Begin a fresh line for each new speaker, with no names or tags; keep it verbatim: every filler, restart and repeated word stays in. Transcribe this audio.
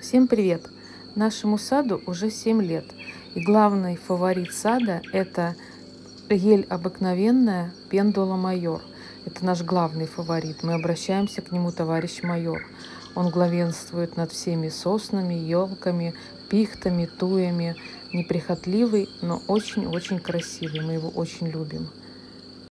Всем привет! Нашему саду уже семь лет, и главный фаворит сада — это ель обыкновенная пендула майор. Это наш главный фаворит. Мы обращаемся к нему товарищ майор. Он главенствует над всеми соснами, елками, пихтами, туями. Неприхотливый, но очень-очень красивый. Мы его очень любим.